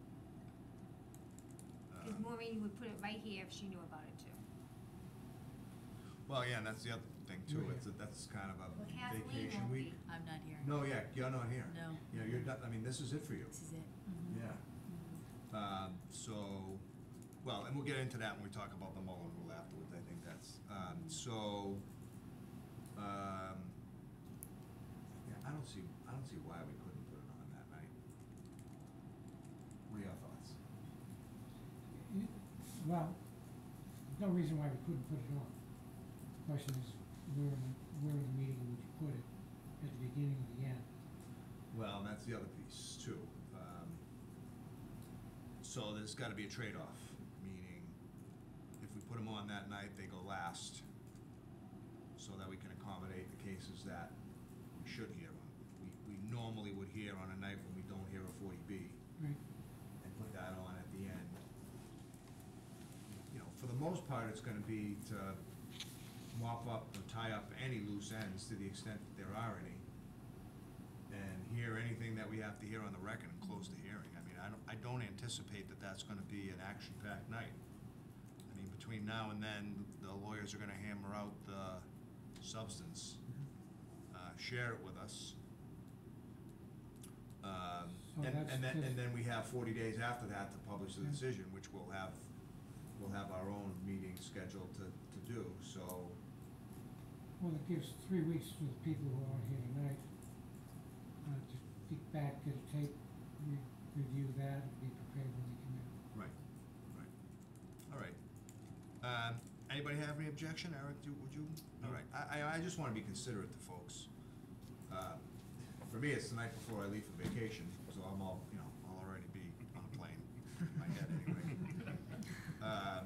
Because Um, Maureen would put it right here if she knew about it too. Well, yeah, and that's the other thing too, You're it's, a- that's kind of a Well, Kathleen vacation won't week. be. I'm not here. No, yeah, you're not here. No. You know, you're done, I mean, this is it for you. This is it. Mhm. Yeah. Um, so, well, and we'll get into that when we talk about the Mullen Rule afterwards, I think that's, um, so, um, yeah, I don't see, I don't see why we couldn't put it on that night. What are your thoughts? You- Well, there's no reason why we couldn't put it on. Question is, where in the, where in the meeting would you put it? At the beginning or the end? Well, and that's the other piece too. Um, so there's gotta be a trade-off, meaning if we put them on that night, they go last, so that we can accommodate the cases that we should hear on. We, we normally would hear on a night when we don't hear a forty B, Right. and put that on at the end. You know, for the most part, it's gonna be to mop up or tie up any loose ends to the extent that there are any, and hear anything that we have to hear on the record and close the hearing. I mean, I don't, I don't anticipate that that's gonna be an action-packed night. I mean, between now and then, the lawyers are gonna hammer out the substance, uh, share it with us. Um, So and, that's and then, just- and then we have forty days after that to publish the Yeah. decision, which we'll have, we'll have our own meeting scheduled to, to do, so. Well, it gives three weeks to the people who are here tonight, uh, to kick back, get a tape, re- review that, and be prepared when they come in. Right, right. All right. Um, anybody have any objection? Eric, do, would you? All right. I, I, I just wanna be considerate to folks. Uh, For me, it's the night before I leave for vacation, so I'm all, you know, I'll already be on a plane, in my head anyway. Um,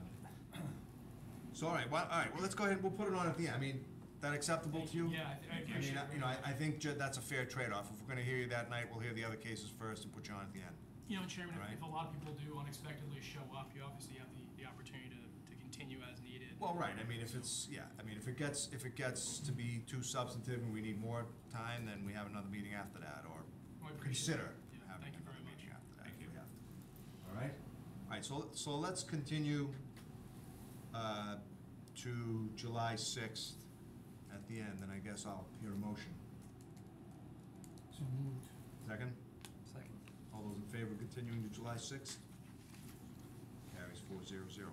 So, all right, well, all right, well, let's go ahead, we'll put it on at the end. I mean, that acceptable to you? Yeah, I th- I I appreciate mean, it. I- you know, I, I think Ju- that's a fair trade-off. If we're gonna hear you that night, we'll hear the other cases first and put you on at the end. You know, Chairman, if- Right. if a lot of people do unexpectedly show up, you obviously have the, the opportunity to, to continue as needed. Well, right, I mean, if it's, yeah, I mean, if it gets, if it gets to be too substantive and we need more time, then we have another meeting after that, or Well, I appreciate consider it. Yeah, having thank you another very much. meeting after that. Thank if you. we have to. All right? All right, so, so let's continue, uh, to July sixth at the end, and I guess I'll hear a motion. So moved. Second? Second. All those in favor of continuing to July sixth? Carries four zero zero.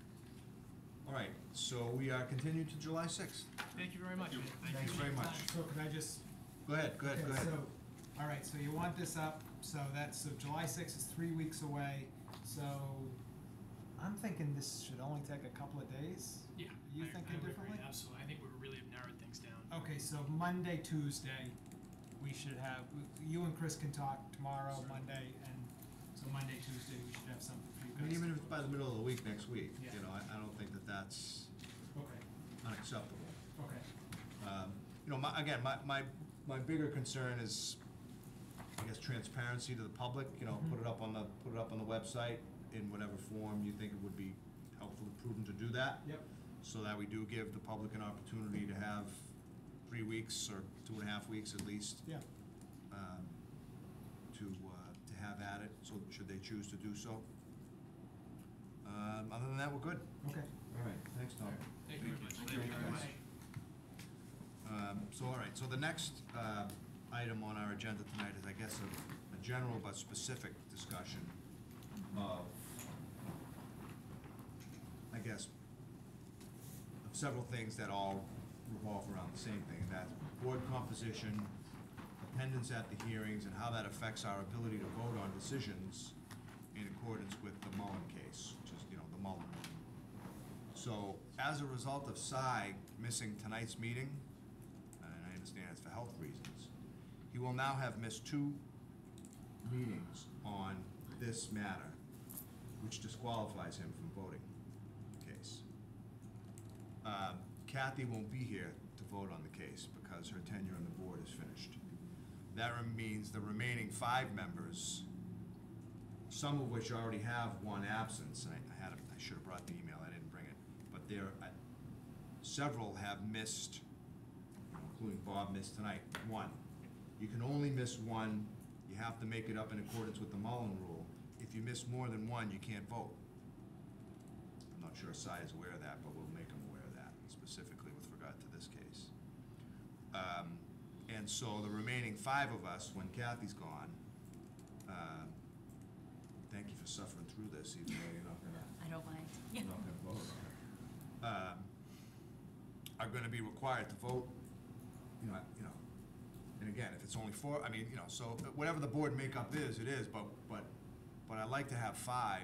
All right, so we are continued to July sixth. Thank you very much. man. Thank Thanks you. very much. So can I just Go ahead, go ahead, Okay, go ahead. so, all right, so you want this up, so that's, so July sixth is three weeks away, so I'm thinking this should only take a couple of days? Yeah. You I- thinking I would agree, differently? Absolutely. I think we really have narrowed things down. Okay, so Monday, Tuesday, we should have, you and Chris can talk tomorrow, Sure. Monday, and, so Monday, Tuesday, we should have something for you I guys. mean, even if it's by the middle of the week next week, Yeah. you know, I, I don't think that that's Okay, unacceptable. okay. Um, you know, my, again, my, my, my bigger concern is, I guess, transparency to the public, you know, put it up on the, put it up on the website in whatever form you think it would be helpful and prudent to do that. Yep. So that we do give the public an opportunity to have three weeks or two and a half weeks at least, Yeah, um, to, uh, to have at it, so should they choose to do so. Um, other than that, we're good. okay. All right, thanks, Tom. Thank you very much. Thank you very much. Um, so, all right, so the next, uh, item on our agenda tonight is, I guess, a, a general but specific discussion of, I guess, of several things that all revolve around the same thing, and that's board composition, attendance at the hearings, and how that affects our ability to vote on decisions in accordance with the Mullen case, which is, you know, the Mullen. So, as a result of Cy missing tonight's meeting, and I understand it's for health reasons, he will now have missed two meetings on this matter, which disqualifies him from voting the case. Um, Kathy won't be here to vote on the case because her tenure on the board is finished. That rem- means the remaining five members, some of which already have one absence, and I, I had, a, I should have brought the email, I didn't bring it, but there, I, several have missed, including Bob missed tonight, one. You can only miss one, you have to make it up in accordance with the Mullen rule. If you miss more than one, you can't vote. I'm not sure Cy is aware of that, but we'll make him aware of that, specifically with regard to this case. Um, and And so the remaining five of us, when Kathy's gone, uh, thank you for suffering through this, even though you're not gonna, I don't mind. you're not gonna vote on it, um, are gonna be required to vote, you know, you know, and again, if it's only four, I mean, you know, so whatever the board makeup is, it is, but, but, but I'd like to have five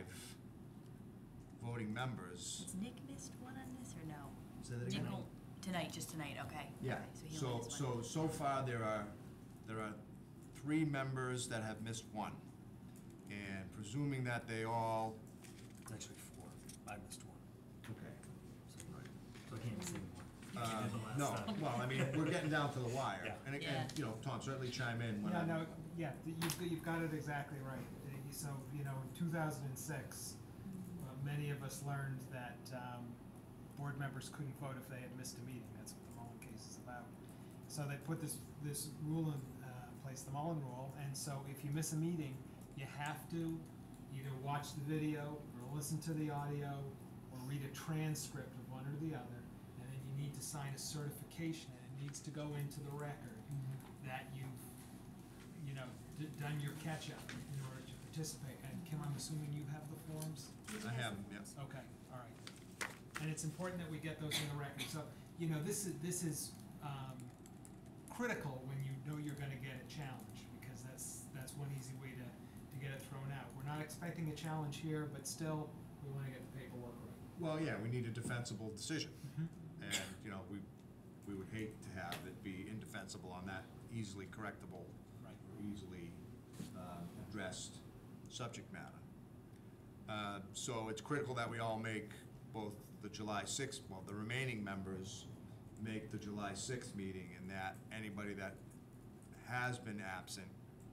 voting members. Has Nick missed one on this or no? Say that Nick again? will- Tonight, just tonight, okay. Yeah, Okay, so he'll so, miss one. so, so far, there are, there are three members that have missed one. And presuming that they all, Actually, four. I missed one, okay. so, so I can't miss anymore. You Uh, did the last No, time. well, I mean, we're getting down to the wire. Yeah. And, and, Yeah. you know, Tom, certainly chime in when Yeah, I'm. no, yeah, th- you've, you've got it exactly right. Uh, you- So, you know, in two thousand six, uh, many of us learned that, um, board members couldn't vote if they had missed a meeting. That's what the Mullen case is about. So they put this, this rule in, uh, place, the Mullen rule, and so if you miss a meeting, you have to either watch the video, or listen to the audio, or read a transcript of one or the other, and then you need to sign a certification, and it needs to go into the record that you've, you know, d- done your catch-up in order to participate. And Kim, I'm assuming you have the forms? I have, them, yes. Okay, all right. And it's important that we get those in the record. So, you know, this is, this is, um, critical when you know you're gonna get a challenge, because that's, that's one easy way to, to get it thrown out. We're not expecting a challenge here, but still, we wanna get the paperwork right. Well, yeah, we need a defensible decision. Mm-hmm. And, you know, we, we would hate to have it be indefensible on that easily correctable Right. or easily um, addressed subject matter. Uh, So it's critical that we all make both the July sixth, well, the remaining members make the July sixth meeting, and that anybody that has been absent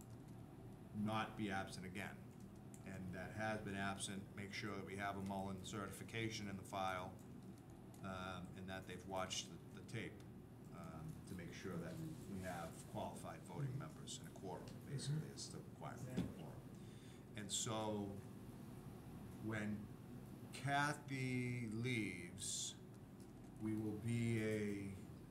not be absent again. And that has been absent, make sure that we have a Mullen certification in the file, um, and that they've watched the, the tape, um, to make sure that we have qualified voting members in a quorum, basically, is the requirement for a quorum. And so, when Kathy leaves, we will be a,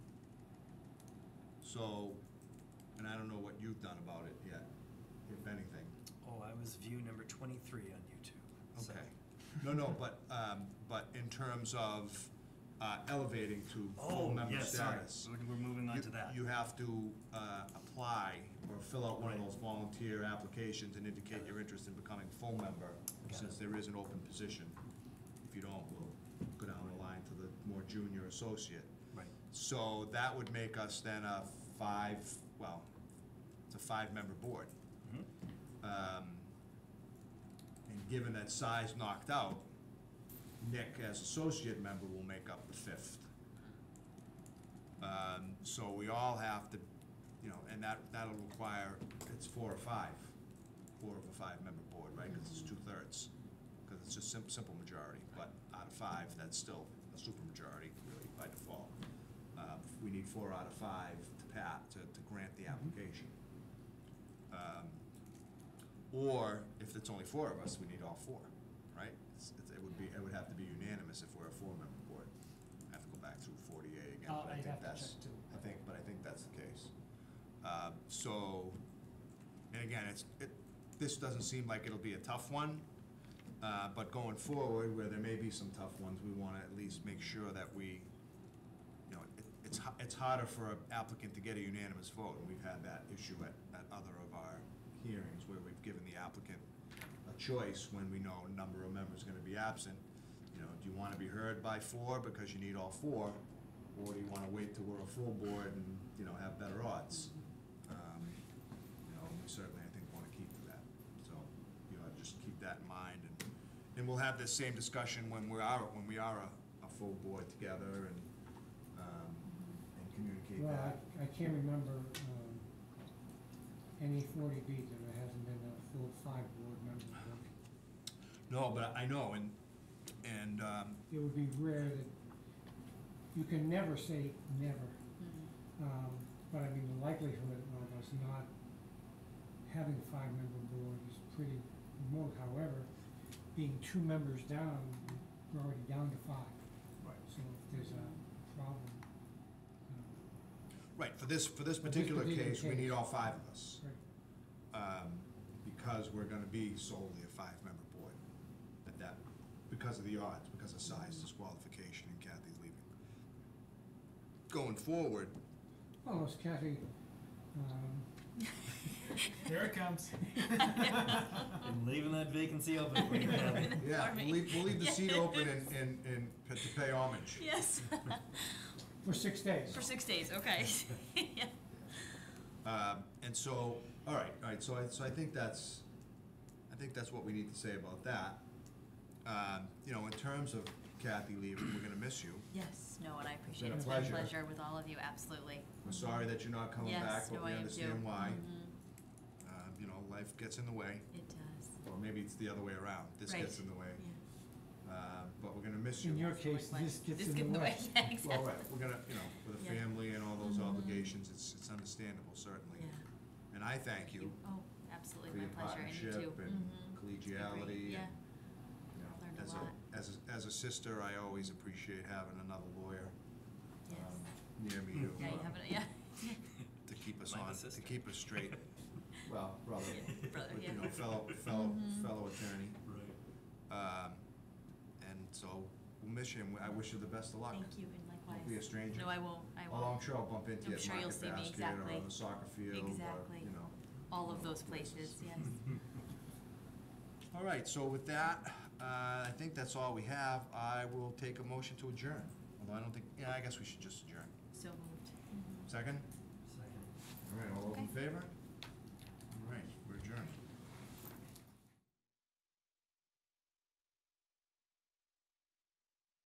so, and I don't know what you've done about it yet, if anything. Oh, I was view number twenty-three on YouTube. so- Okay. No, no, but, um, but in terms of, uh, elevating to full Oh, member yes, sorry. status. We're, we're moving on you- to that. You have to, uh, apply or fill out one of Right. those volunteer applications and indicate your interest in becoming a full member, Got since it. there is an open position. If you don't, we'll go down the line to the more junior associate. Right. So that would make us then a five, well, it's a five-member board. Mhm. Um, And given that size knocked out, Nick as associate member will make up the fifth. Um, so we all have to, you know, and that, that'll require, it's four or five, four of a five-member board, right? Because it's two-thirds, because it's just sim- simple majority, but out of five, that's still a supermajority, really, by default. Uh, we need four out of five to pat, to, to grant the application. Um, Or, if it's only four of us, we need all four, right? It's, it's, it would be, it would have to be unanimous if we're a four-member board. I have to go back through forty A again, Uh, but I I'd think have to that's, check too. I think, but I think that's the case. Uh, so, and again, it's, it, this doesn't seem like it'll be a tough one, uh, but going forward, where there may be some tough ones, we wanna at least make sure that we, you know, it, it's, ha- it's harder for an applicant to get a unanimous vote, and we've had that issue at, at other of our hearings where we've given the applicant a choice when we know a number of members are gonna be absent. You know, do you wanna be heard by four because you need all four, or do you wanna wait till we're a full board and, you know, have better odds? Um, You know, we certainly, I think, wanna keep to that, so, you know, just keep that in mind, and, and we'll have this same discussion when we are, when we are a, a full board together, and, um, and communicate Well, that. I, I can't remember, um, any forty B that there hasn't been a full five board members. No, but I know, and, and, um, It would be rare that, you can never say never. Um, but I mean, the likelihood of us not having a five-member board is pretty remote. However, being two members down, we're already down to five. Right. So if there's a problem, um, Right, for this, for this For this particular particular case, we case. need all five of us. Right. Um, because we're gonna be solely a five-member board at that, because of the odds, because of size, disqualification, and Kathy's leaving. Going forward, Well, unless Kathy, um, Here it comes. And leaving that vacancy open for you, Kathy. yeah, For me. we'll leave, we'll leave the seat Yeah. open and, and, and p- to pay homage. Yes. for six days. For six days, okay. Yeah. Um, and so, all right, all right, so I, so I think that's, I think that's what we need to say about that. Um, you know, in terms of Kathy leaving, we're gonna miss you. Yes, no, and I appreciate been it. a It's been a pleasure. pleasure with all of you, absolutely. We're sorry that you're not coming Yes, back, but no, we I am understand too. why. Mhm. Um, you know, life gets in the way, It does. or maybe it's the other way around, this Right. gets in the way. Yeah. Uh, but we're gonna miss you. In your That's case, my this plan. gets in the way. Yeah, exactly. Well, right, we're gonna, you know, with a Yeah. family and all those Mhm. obligations, it's, it's understandable, certainly. Yeah. And I thank you Oh, for absolutely, your my pleasure, and you too. partnership and Mhm. collegiality. Yeah. and, you know, Learned a as lot. As a, as a sister, I always appreciate having another lawyer, Yes. um, near me to, Yeah, you uh, have it, yeah. to keep us Like a on, to sister. keep us straight. Well, brother, Yeah, brother, but, yeah. you know, fellow, fellow, Mhm. fellow attorney. Right. Um, and so, we'll miss you, and I wish you the best of luck. Thank you, and likewise. Don't be a stranger. No, I won't, I Although I'm won't. sure I'll bump into you I'm at sure you'll Market see me, Basket or exactly. on the soccer field or, Exactly. you know. All of know, those places, yes. All right, so with that, uh, I think that's all we have. I will take a motion to adjourn. Although I don't think, yeah, I guess we should just adjourn. So moved. Second? Second. All right, all those in Okay. favor?